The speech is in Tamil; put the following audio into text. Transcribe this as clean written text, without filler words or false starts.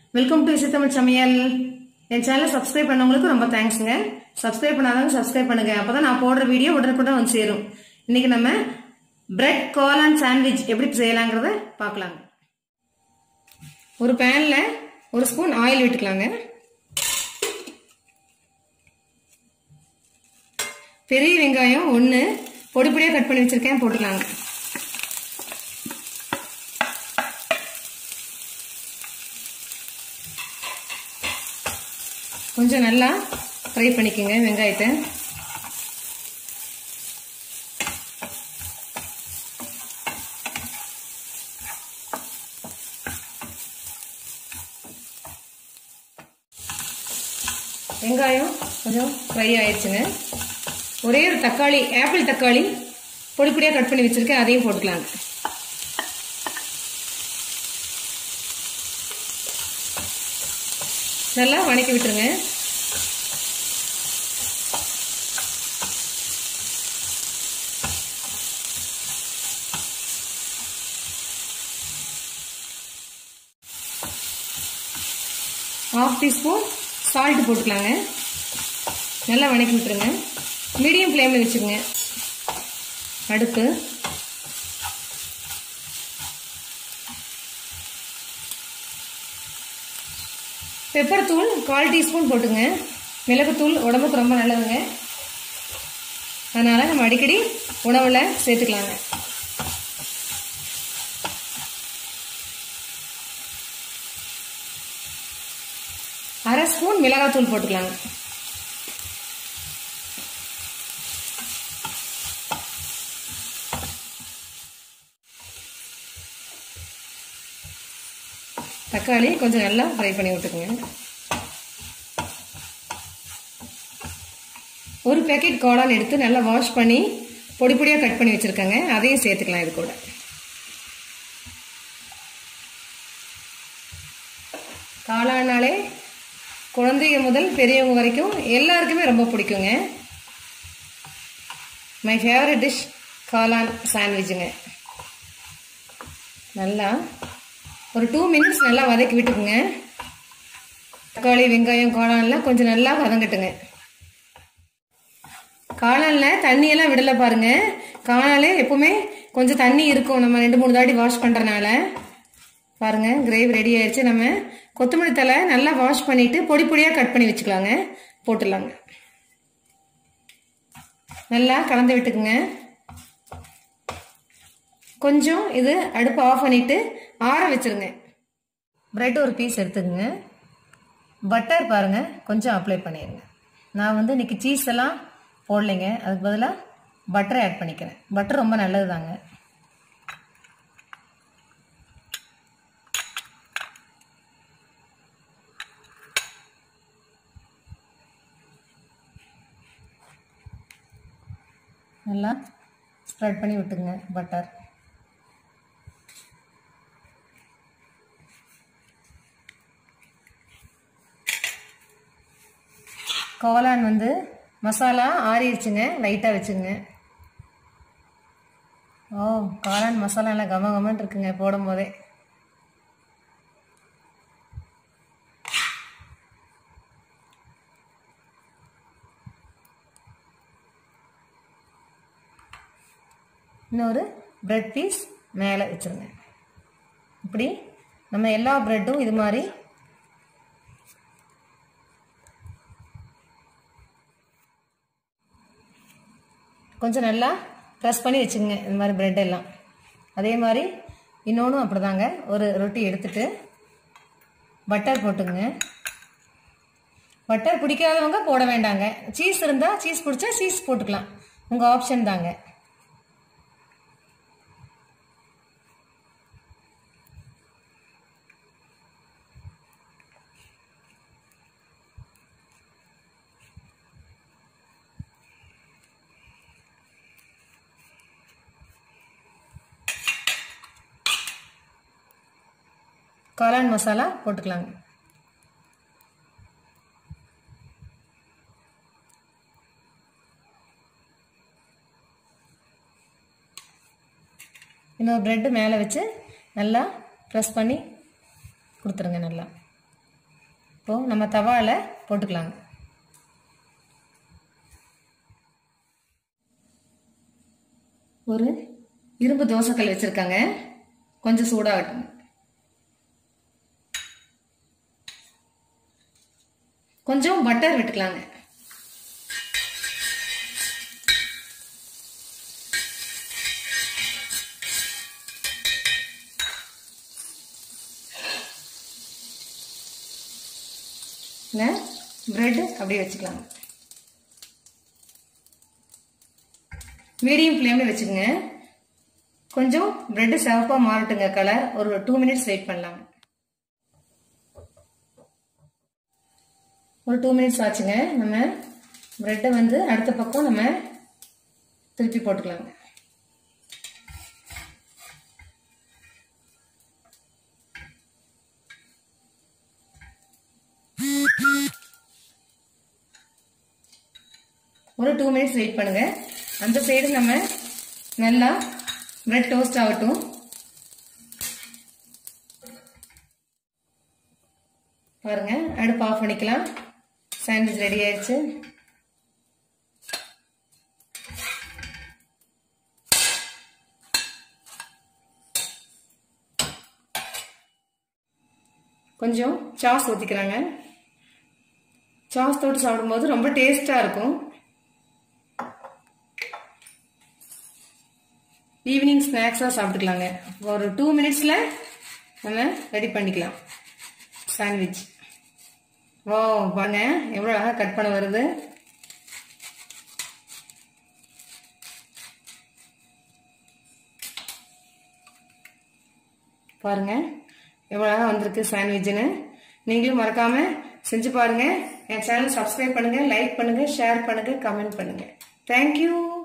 வெல்கம் டு இசை தமிழ் சமையல். என் சேனலை சப்ஸ்கிரைப் பண்ணவங்களுக்கு ரொம்ப தேங்க்ஸுங்க. சப்ஸ்கிரைப் பண்ணாதவங்க சப்ஸ்கிரைப் பண்ணுங்க. அப்பதான் நான் போடுற வீடியோ உடனுக்குடன் வந்து சேரும். இன்னைக்கு நம்ம பிரெட் காளான் சாண்ட்விச் எப்படி செய்யலாங்கிறத பார்க்கலாங்க. ஒரு பேன்ல ஒரு ஸ்பூன் ஆயில் விட்டுக்கலாங்க. பெரிய வெங்காயம் 1 பொடி பொடியா கட் பண்ணி வச்சிருக்கேன், போட்டுக்கலாங்க. கொஞ்சம் நல்லா ஃப்ரை பண்ணிக்கோங்க வெங்காயத்தை. வெங்காயம் கொஞ்சம் ஃப்ரை ஆயிடுச்சுங்க. ஒரே ஒரு தக்காளி, ஆப்பிள் தக்காளி பொடி பொடியா கட் பண்ணி வச்சிருக்கேன், அதையும் போட்டுக்கலாங்க. நல்லா வணக்கி விட்டுருங்க. ½ டீஸ்பூன் சால்ட் போட்டுக்கலாங்க. நல்லா வணக்கி விட்டுருங்க. மீடியம் ஃப்ளேம்ல வச்சுக்கோங்க அடுப்பு. பெப்பர் தூள் 1/4 டீஸ்பூன் போட்டுங்க. மிளகுத்தூள் உடம்புக்கு ரொம்ப நல்லதுங்க, அதனால நம்ம அடிக்கடி உணவுல சேர்த்துக்கலாங்க. ½ ஸ்பூன் மிளகாத்தூள் போட்டுக்கலாங்க. தக்காளி கொஞ்சம் நல்லா ஃப்ரை பண்ணி விட்டுக்குங்க. ஒரு பேக்கெட் காளான் எடுத்து நல்லா வாஷ் பண்ணி பொடி பொடியா கட் பண்ணி வச்சிருக்கேங்க, அதையும் சேர்த்துக்கலாம் இது கூட. காளானாலே குழந்தைங்க முதல் பெரியவங்க வரைக்கும் எல்லாருக்குமே ரொம்ப பிடிக்குங்க. மை ஃபேவரட் டிஷ் காளான் சாண்ட்விச்சுங்க. நல்லா ஒரு 2 மினிட்ஸ் நல்லா வதக்கி விட்டுக்குங்க. தக்காளி வெங்காயம் காளான்லாம் கொஞ்சம் நல்லா வதங்கட்டுங்க. காளான்ல தண்ணியெல்லாம் விடல பாருங்க. காளான்ல எப்பவுமே கொஞ்சம் தண்ணி இருக்கும், நம்ம 2-3 தாட்டி வாஷ் பண்றதுனால. பாருங்க கிரேவி ரெடி ஆயிடுச்சு. நம்ம கொத்தமல்லி தழை நல்லா வாஷ் பண்ணிட்டு பொடி பொடியா கட் பண்ணி வச்சுக்கலாங்க, போட்டுடலாங்க. நல்லா கலந்து விட்டுக்குங்க. கொஞ்சம் இது அடுப்பு ஆஃப் பண்ணிட்டு ஆற வச்சிருங்க. பிரெட் ஒரு பீஸ் எடுத்துக்கங்க. பட்டர் பாருங்க கொஞ்சம் அப்ளை பண்ணிடுங்க. நான் இன்னைக்கு சீஸ் எல்லாம் போடலைங்க, அதுக்கு பதிலாக பட்டரை ஆட் பண்ணிக்கிறேன். பட்டர் ரொம்ப நல்லது தாங்க. நல்லா ஸ்ப்ரெட் பண்ணி விட்டுங்க பட்டர். காளான் மசாலா ஆறிடுச்சுங்க, லைட்டாக வச்சுங்க. ஓ, காளான் மசாலா எல்லாம் கம கமன்னு இருக்குங்க போடும் போதே. இன்னொரு பிரெட் பீஸ் மேலே வச்சுருங்க. இப்படி நம்ம எல்லா பிரெட்டும் இது மாதிரி கொஞ்சம் நல்லா ப்ரெஸ் பண்ணி வச்சுக்கோங்க. இந்த மாதிரி பிரெட் எல்லாம் அதே மாதிரி இன்னொன்றும் அப்படிதாங்க. ஒரு ரொட்டி எடுத்துட்டு பட்டர் போட்டுங்க. பட்டர் பிடிக்காதவங்க போட வேண்டாங்க. சீஸ் இருந்தால் சீஸ் பிடிச்சா சீஸ் போட்டுக்கலாம், உங்கள் ஆப்ஷன் தாங்க. காளான் மசாலா போட்டுக்கலாங்க. இன்னொரு பிரெட் மேலே வச்சு நல்லா ப்ரெஸ் பண்ணி கொடுத்துருங்க நல்லா. இப்போ நம்ம தவால போட்டுக்கலாங்க. ஒரு இரும்பு தோசைக்கல் வச்சிருக்காங்க, கொஞ்சம் சூடாகட்டும். கொஞ்சம் பட்டர் விட்டுக்கலாங்க. பிரெட் அப்படியே வச்சுக்கலாம். மீடியம் ஃப்ளேம்ல வச்சுக்கோங்க. கொஞ்சம் பிரெட் சிவப்பா மாறட்டுங்க கலர். ஒரு 2 மினிட்ஸ் வெயிட் பண்ணலாம். ஒரு 2 மினிட்ஸ் ஆச்சுங்க. நம்ம பிரெட்டை வந்து அடுத்த பக்கம் நம்ம திருப்பி போட்டுக்கலாங்க. ஒரு 2 மினிட்ஸ் வெயிட் பண்ணுங்க. அந்த சைடு நம்ம நல்லா பிரெட் டோஸ்ட் ஆகட்டும். பாருங்க, அடுப்பு ஆஃப் பண்ணிக்கலாம். சாண்ட்விச் ரெடி ஆயிடுச்சு. கொஞ்சம் சாஸ் ஊற்றிக்கிறாங்க. சாஸ் தொட்டு சாப்பிடும்போது ரொம்ப டேஸ்டா இருக்கும். ஈவினிங் ஸ்நாக்ஸா சாப்பிட்டுக்கலாங்க. ஒரு 2 மினிட்ஸ்ல நம்ம ரெடி பண்ணிக்கலாம் சாண்ட்விச். வாவ், பாருங்க எவ்வளவு அழகா கட் பண்ண வருது. பாருங்க எவ்வளவு அழகா வந்திருக்கு சாண்ட்விச்னு. நீங்களும் மறக்காம செஞ்சு பாருங்க. என் சேனல் சப்ஸ்கிரைப் பண்ணுங்க, லைக் பண்ணுங்க, ஷேர் பண்ணுங்க, கமெண்ட் பண்ணுங்க. தேங்க்யூ.